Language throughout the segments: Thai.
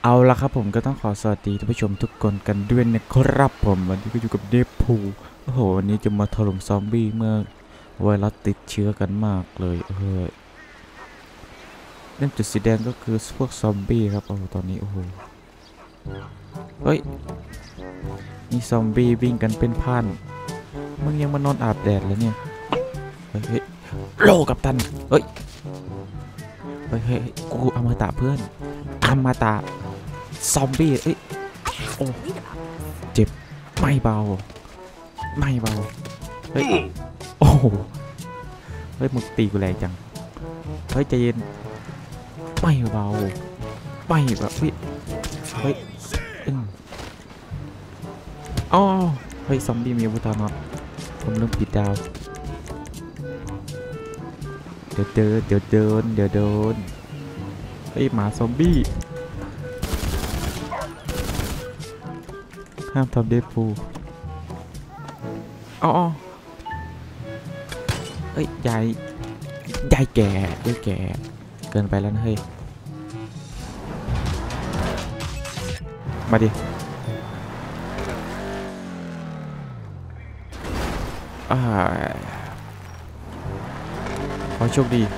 เอาละครับผมก็ต้องขอสวัสดีท่านผู้ชมทุกคนกันด้วยนะครับผมวันนี้ก็อยู่กับเดฟพูโอ้โหวันนี้จะมาถล่มซอมบี้เมื่อไวรัสติดเชื้อกันมากเลยเล่นจุดสีแดงก็คือพวกซอมบี้ครับโอ้ตอนนี้โอ้โหเฮ้ยนี่ซอมบี้วิ่งกันเป็นพันมึงยังมานอนอาบแดดเลยเนี่ยเฮ้ยโลกับตันเฮ้ยกูอมตะเพื่อนอมตะซอมบี้เอ้ยโอ้เจ็บไม่เบาเฮ้ยโอ้โหเฮ้ยมึงตีกูแรงจังเฮ้ยใจเย็นไม่เบาไม่แบบเฮ้ยอ๋อเฮ้ยซอมบี้มีอาวุธน็อตผมเริ่มปิดดาวเดี๋ยวเดินเฮ้ยหมาซอมบี้ห้ามทำเดฟพูอ๋อเอ้ยยายแก่เกินไปแล้วนะเฮ้ยมาดิขอโชคดี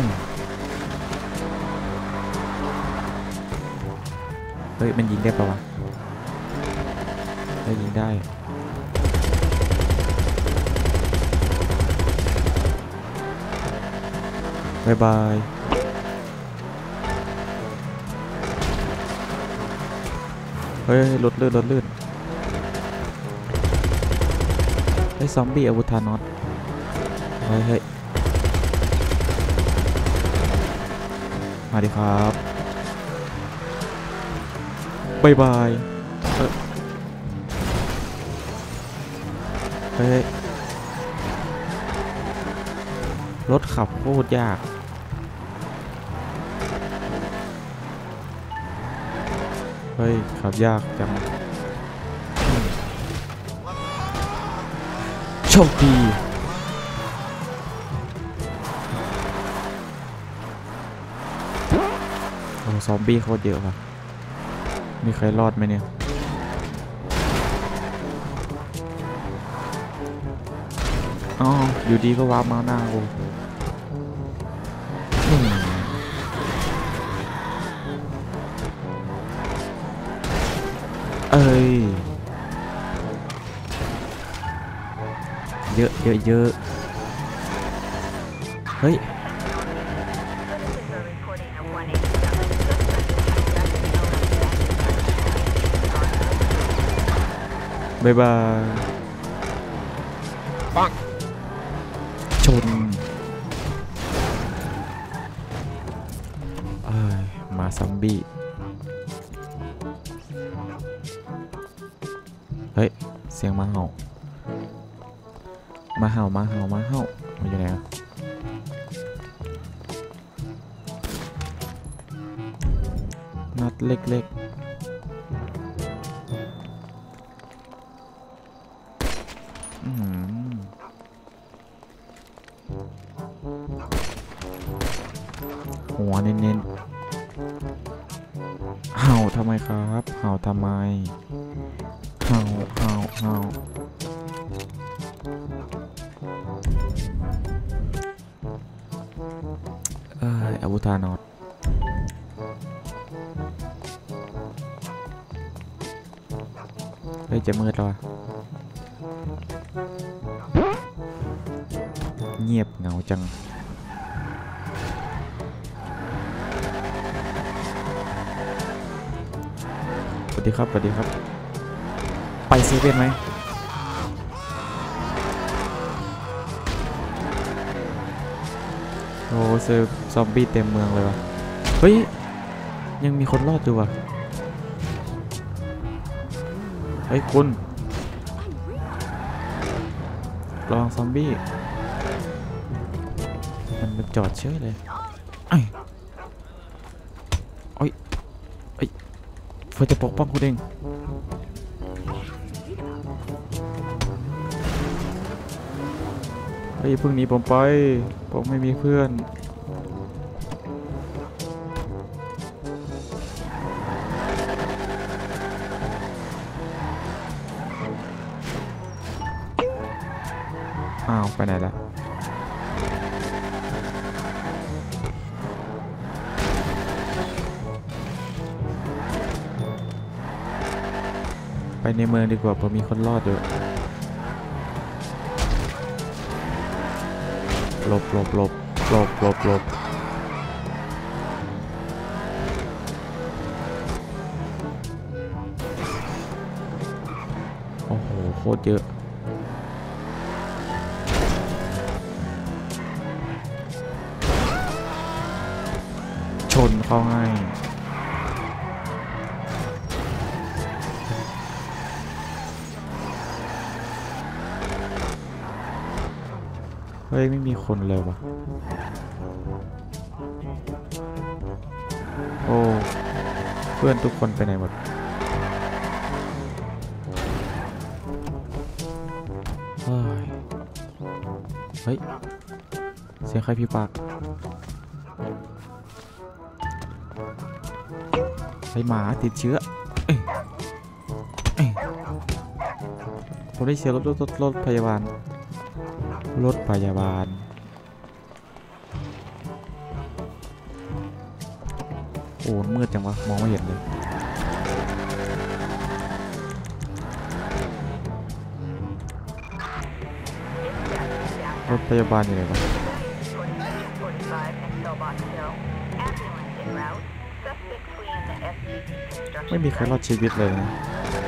เฮ้ยมันยิงได้ปะวะได้ยิงได้บายบายเฮ้ยรถลื่นไอ้ซอมบี้อาวุธน็อตเฮ้ยมาดิครับบายบายเฮ้ยรถขับโคตรยากเฮ้ยขับยากจังโชคดีโอ้ซอมบี้โคตรเยอะว่ะมีใครรอดไหมเนี่ยอ๋ออยู่ดีก็ว้ามาหน้ากูเอ้ยเยอะเฮ้ยบายบายปังชนมาซอมบี้เฮ้ยเสียงมาเห่ามาอยู่ไหนนัดเล็กหัวเน้นเห่าทำไมครับเห่าทำไมเห่าอาวุธน็อตเฮ้ยจะมืดแล้วเงียบเหงาจังสวัสดีครับไปเซเว่นไหมโอ้เซอร์ซอมบี้เต็มเมืองเลยวะเฮ้ยยังมีคนรอดอยู่วะเฮ้ยคุณลองซอมบี้มันจอดเฉยเลยเพื่อจะปกป้องคุณเองเฮ้ยพึ่งหนีผมไปผมไม่มีเพื่อนอ้าวไปไหนละไปในเมืองดีกว่าเพราะมีคนรอดอยู่หลบหลบหลบหลบหลบหลบโอ้โหโคตรเยอะชนเข้าให้เฮ้ยไม่มีคนเลยวะโอ้เพื่อนทุกคนไปไหนหมดเฮ้ยเสียงใครพี่ปากไอหมาติดเชื้อผมได้เชียร์รถพยาบาลรถพยาบาลโอ้มืดจังวะมองไม่เห็นเลยรถพยาบาลอยู่ไหนวะไม่มีใครรอดชีวิตเลยนะ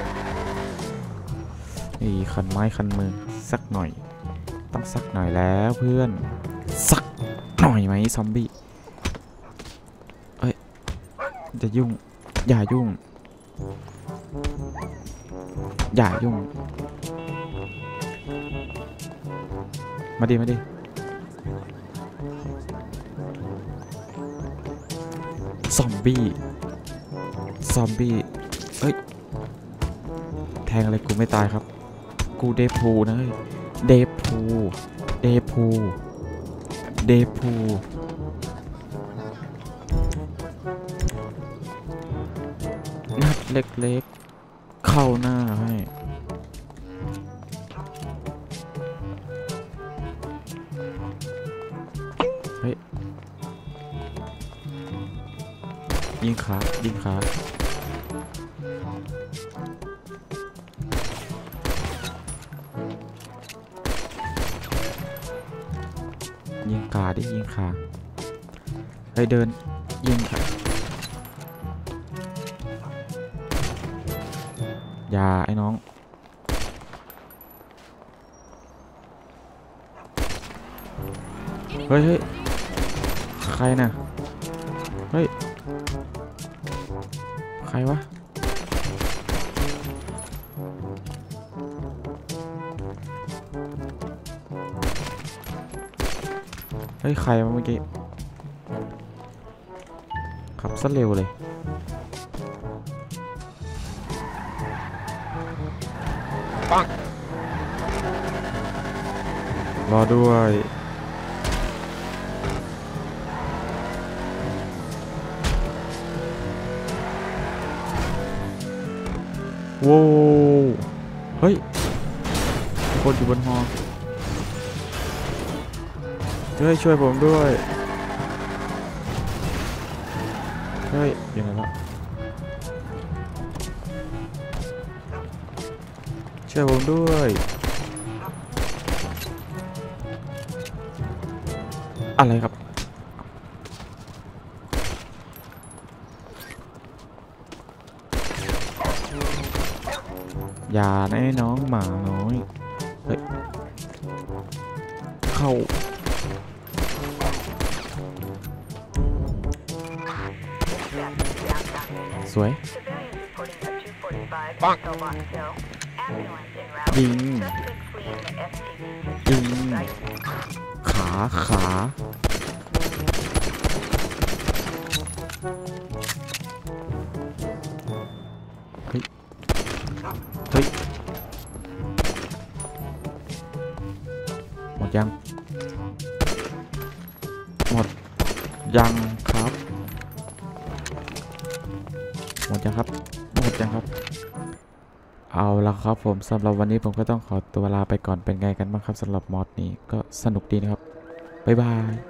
นี่คันไม้คันมือสักหน่อยต้องสักหน่อยแล้วเพื่อนสักหน่อยไหมซอมบี้เอ้ยจะยุ่งอย่ายุ่งอย่ายุ่งมาดิมาดิซอมบี้เอ้ยแทงอะไรกูไม่ตายครับกูเดพูนะเฮ้ยเดพูนัดเล็กๆเข้าหน้าให้เฮ้ยยิงขายิงกาดิยิงขาไปเดินยิงขาอย่าไอ้น้องเฮ้ยใครน่ะเฮ้ยใครวะเฮ้ยใครมาเมื่อกี้ขับซะเร็วเลยปังรอด้วยโว้วเฮ้ยคนอยู่บนหอช่วยผมด้วยเฮ้ยยังไงล่ะช่วยผมด้วยอะไรครับอย่านะน้องหมาน้อยเฮ้ยเข้าสวยปังยิงขาเฮ้ยหมดยังครับหมดยังครับเอาละครับผมสำหรับวันนี้ผมก็ต้องขอตัวลาไปก่อนเป็นไงกันบ้างครับสำหรับมอดนี้ก็สนุกดีนะครับบ๊ายบาย